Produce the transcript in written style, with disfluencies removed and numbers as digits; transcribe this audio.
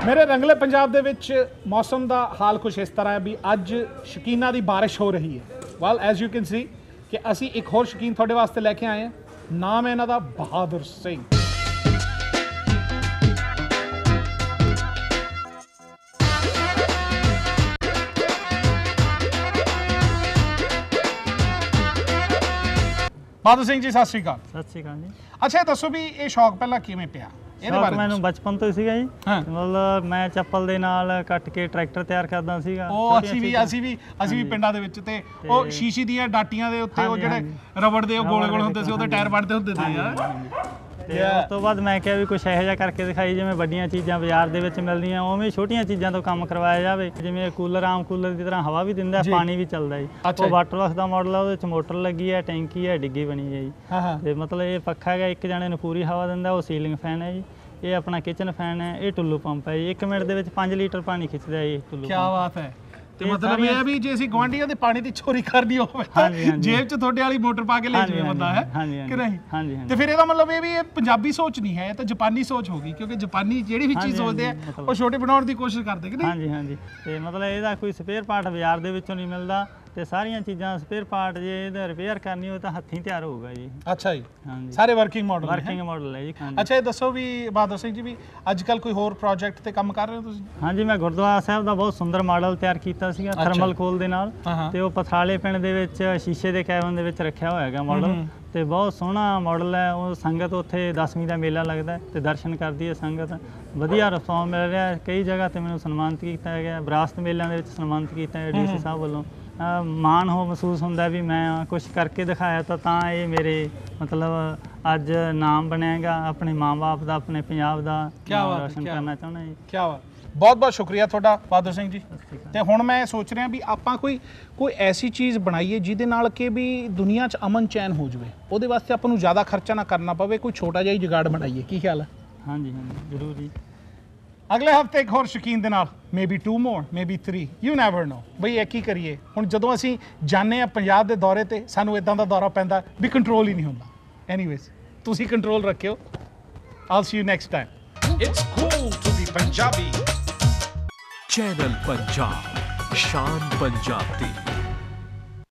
ਮੇਰੇ ਰੰਗਲੇ ਪੰਜਾਬ ਦੇ ਵਿੱਚ ਮੌਸਮ ਦਾ ਹਾਲ ਕੁਛ ਇਸ ਤਰ੍ਹਾਂ ਹੈ ਵੀ ਅੱਜ ਸ਼ੌਕੀਨਾਂ ਦੀ ਬਾਰਿਸ਼ ਹੋ ਰਹੀ ਹੈ। Well as you can see ਕਿ ਅਸੀਂ ਇੱਕ ਹੋਰ ਸ਼ੌਕੀਨ ਤੁਹਾਡੇ ਵਾਸਤੇ ਲੈ ਕੇ ਆਏ ਹਾਂ। ਨਾਮ ਹੈ ਇਹਨਾਂ ਦਾ ਬਹਾਦਰ ਸਿੰਘ। ਬਹਾਦਰ ਸਿੰਘ ਜੀ, ਸਤਿ ਸ਼੍ਰੀ ਅਕਾਲ। ਸਤਿ ਸ਼੍ਰੀ ਅਕਾਲ ਜੀ। ਅੱਛਾ, ਇਹ ਦੱਸੋ ਵੀ ਇਹ ਸ਼ੌਕ ਪਹਿਲਾਂ ਕਿਵੇਂ ਪਿਆ? ਇਹਦੇ ਬਾਰੇ ਮੈਨੂੰ ਬਚਪਨ ਤੋਂ ਸੀਗਾ ਜੀ। ਮਤਲਬ ਮੈਂ ਚੱਪਲ ਦੇ ਨਾਲ ਕੱਟ ਕੇ ਟਰੈਕਟਰ ਤਿਆਰ ਕਰਦਾ ਸੀਗਾ। ਉਹ ਅਸੀਂ ਵੀ ਪਿੰਡਾਂ ਦੇ ਵਿੱਚ ਤੇ ਉਹ ਸ਼ੀਸ਼ੀ ਦੀਆਂ ਡਾਟੀਆਂ ਦੇ ਉੱਤੇ ਉਹ ਜਿਹੜੇ ਰਬੜ ਦੇ ਉਹ ਗੋਲੇ ਹੁੰਦੇ ਸੀ, ਉਹਦੇ ਟਾਇਰ ਬਣਦੇ ਹੁੰਦੇ ਸੀ ਯਾਰ। ਤੇ ਉਸ ਤੋਂ ਬਾਅਦ ਮੈਂ ਕਿਹਾ ਵੀ ਕੁਛ ਇਹੋ ਜਿਹਾ ਕਰਕੇ ਦਿਖਾਈ, ਜਿਵੇਂ ਵੱਡੀਆਂ ਚੀਜ਼ਾਂ ਬਾਜ਼ਾਰ ਦੇ ਵਿੱਚ ਮਿਲਦੀਆਂ ਉਵੇਂ ਛੋਟੀਆਂ ਚੀਜ਼ਾਂ ਤੋਂ ਕੰਮ ਕਰਵਾਇਆ ਜਾਵੇ। ਜਿਵੇਂ ਕੂਲਰ, ਆਮ ਕੂਲਰ ਦੀ ਤਰ੍ਹਾਂ ਹਵਾ ਵੀ ਦਿੰਦਾ, ਪਾਣੀ ਵੀ ਚੱਲਦਾ ਜੀ। ਉਹ ਵਾਟਰਵਰਕਸ ਦਾ ਮਾਡਲ ਆ, ਉਹਦੇ ਵਿੱਚ ਮੋਟਰ ਲੱਗੀ ਹੈ, ਟੈਂਕੀ ਹੈ, ਡਿੱਗੀ ਬਣੀ ਹੈ ਜੀ। ਤੇ ਮਤਲਬ ਇਹ ਪੱਖਾ ਹੈਗਾ, ਇੱਕ ਜਣੇ ਨੂੰ ਪੂਰੀ ਹਵਾ ਦਿੰਦਾ। ਉਹ ਸੀਲਿੰਗ ਫੈਨ ਹੈ ਜੀ। ਇਹ ਆਪਣਾ ਕਿਚਨ ਫੈਨ ਹੈ। ਇਹ ਟੁੱਲੂ ਪੰਪ ਹੈ ਜੀ। 1 ਮਿੰਟ ਦੇ ਵਿੱਚ 5 ਲੀਟਰ ਪਾਣੀ ਖਿੱਚਦਾ ਜੀ ਟੁੱਲੂ। ਕੀ ਬਾਤ ਹੈ। ਤੇ ਮਤਲਬ ਇਹ ਹੈ ਵੀ ਜੇ ਅਸੀਂ ਗੁਆਂਢੀਆਂ ਦੇ ਪਾਣੀ ਦੀ ਚੋਰੀ ਕਰਨੀ ਹੋਵੇ ਤਾਂ ਜੇਬ 'ਚ ਤੁਹਾਡੇ ਵਾਲੀ ਮੋਟਰ ਪਾ ਕੇ ਲੈ ਜਾਵੇ ਬੰਦਾ, ਹੈ ਕਿ ਨਹੀਂ? ਤੇ ਫਿਰ ਇਹਦਾ ਮਤਲਬ ਇਹ ਵੀ ਇਹ ਪੰਜਾਬੀ ਸੋਚ ਨਹੀਂ ਹੈ, ਇਹ ਤਾਂ ਜਾਪਾਨੀ ਸੋਚ ਹੋ ਗਈ, ਕਿਉਂਕਿ ਜਾਪਾਨੀ ਜਿਹੜੀ ਵੀ ਚੀਜ਼ ਸੋਚਦੇ ਆ ਉਹ ਛੋਟੇ ਬਣਾਉਣ ਦੀ ਕੋਸ਼ਿਸ਼ ਕਰਦੇ ਕਿ ਨਹੀਂ? ਹਾਂਜੀ। ਤੇ ਮਤਲਬ ਇਹਦਾ ਕੋਈ ਸਪੇਅਰ ਪਾਰਟ ਬਾਜ਼ਾਰ ਦੇ ਵਿੱਚੋਂ ਨਹੀਂ ਮਿਲਦਾ। ਤੇ ਸਾਰੀਆਂ ਚੀਜ਼ਾਂ ਸਪੇਅਰ ਪਾਰਟ ਜੇ ਇਹਦਾ ਰਿਪੇਅਰ ਕਰਨੀ ਹੋਵੇ ਤਾਂ ਹੱਥੀਂ ਤਿਆਰ ਹੋਊਗਾ ਜੀ। ਅੱਛਾ ਜੀ। ਸਾਰੇ ਵਰਕਿੰਗ ਮਾਡਲ ਹੈ ਜੀ। ਅੱਛਾ, ਇਹ ਦੱਸੋ ਵੀ ਬਹਾਦਰ ਸਿੰਘ ਜੀ, ਵੀ ਅੱਜ ਕੱਲ ਕੋਈ ਹੋਰ ਪ੍ਰੋਜੈਕਟ ਤੇ ਕੰਮ ਕਰ ਰਹੇ ਹੋ ਤੁਸੀਂ? ਹਾਂਜੀ, ਮੈਂ ਗੁਰਦੁਆਰਾ ਸਾਹਿਬ ਦਾ ਬਹੁਤ ਸੁੰਦਰ ਮਾਡਲ ਤਿਆਰ ਕੀਤਾ ਸੀਗਾ ਥਰਮਲ ਕੋਲ ਦੇ ਨਾਲ। ਤੇ ਉਹ ਪਥਰਾਲੇ ਪਿੰਡ ਦੇ ਵਿੱਚ ਸ਼ੀਸ਼ੇ ਦੇ ਕੈਬਨ ਦੇ ਵਿੱਚ ਰੱਖਿਆ ਹੋਇਆ ਹੈਗਾ ਮਾਡਲ। ਤੇ ਬਹੁਤ ਸੋਹਣਾ ਮਾਡਲ ਹੈ। ਉਹ ਸੰਗਤ ਉੱਥੇ 10ਵੀਂ ਦਾ ਮੇਲਾ ਲੱਗਦਾ ਤੇ ਦਰਸ਼ਨ ਕਰਦੀ ਹੈ ਸੰਗਤ। ਵਧੀਆ ਰਿਸਪੌਂਸ ਮਿਲ ਰਿਹਾ। ਕਈ ਜਗ੍ਹਾ ਤੇ ਮੈਨੂੰ ਸਨਮਾਨਿਤ ਕੀਤਾ ਗਿਆ। ਵਿਰਾਸਤ ਮੇਲਿਆਂ ਦੇ ਵਿੱਚ ਸਨਮਾਨਿਤ ਕੀਤਾ ਹੈ ਡੀਸੀ ਸਾਹਿਬ ਵੱਲੋਂ। ਮਾਣ ਹੋ ਮਹਿਸੂਸ ਹੁੰਦਾ ਵੀ ਮੈਂ ਕੁਛ ਕਰਕੇ ਦਿਖਾਇਆ ਤਾਂ ਇਹ ਮੇਰੇ ਮਤਲਬ ਅੱਜ ਨਾਮ ਬਣੇਗਾ ਆਪਣੇ ਮਾਂ-ਬਾਪ ਦਾ, ਆਪਣੇ ਪੰਜਾਬ ਦਾ ਰੋਸ਼ਨ ਕਰਨਾ ਚਾਹੁੰਦਾ ਜੀ। ਕੀ ਬਾਤ। ਬਹੁਤ ਸ਼ੁਕਰੀਆ ਤੁਹਾਡਾ ਬਹਾਦਰ ਸਿੰਘ ਜੀ। ਤੇ ਹੁਣ ਮੈਂ ਸੋਚ ਰਿਹਾ ਵੀ ਆਪਾਂ ਕੋਈ ਐਸੀ ਚੀਜ਼ ਬਣਾਈਏ ਜਿਹਦੇ ਨਾਲ ਕਿ ਵੀ ਦੁਨੀਆ 'ਚ ਅਮਨ ਚੈਨ ਹੋ ਜਾਵੇ। ਉਹਦੇ ਵਾਸਤੇ ਆਪਾਂ ਨੂੰ ਜ਼ਿਆਦਾ ਖਰਚਾ ਨਾ ਕਰਨਾ ਪਵੇ। ਕੋਈ ਛੋਟਾ ਜਿਹਾ ਹੀ ਜੁਗਾੜ ਬਣਾਈਏ। ਕੀ ਖਿਆਲ ਹੈ? ਹਾਂਜੀ, ਜ਼ਰੂਰ ਜੀ। ਅਗਲੇ ਹਫਤੇ ਇੱਕ ਹੋਰ ਸ਼ੌਕੀਨ ਦੇ ਨਾਲ, maybe 2 more, maybe 3, you never know. ਬਈ ਇਹ ਕੀ ਕਰੀਏ ਹੁਣ, ਜਦੋਂ ਅਸੀਂ ਜਾਂਦੇ ਹਾਂ ਪੰਜਾਬ ਦੇ ਦੌਰੇ ਤੇ ਸਾਨੂੰ ਇਦਾਂ ਦਾ ਦੌਰਾ ਪੈਂਦਾ ਵੀ ਕੰਟਰੋਲ ਹੀ ਨਹੀਂ ਹੁੰਦਾ। ਐਨੀਵੇਜ਼, ਤੁਸੀਂ ਕੰਟਰੋਲ ਰੱਖਿਓ। All see you next time. It's cool to be Punjabi. Channel Punjab, Shaan Punjab the.